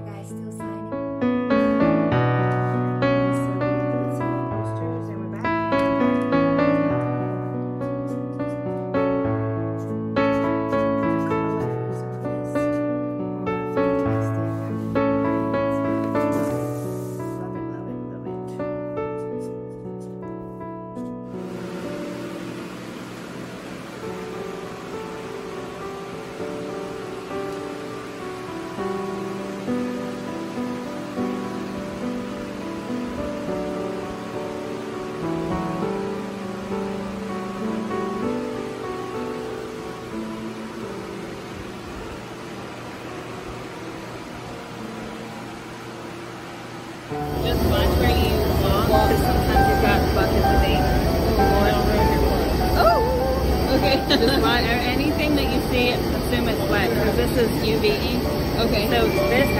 guys still signing. So we did some more posters and we're back. The colors on this are fantastic. Love it, love it, love it. Just watch where you walk, because sometimes you've got buckets of ink going around your clothes. Oh! Okay. Just watch, or anything that you see, assume it's wet, because this is UV ink. Okay. So this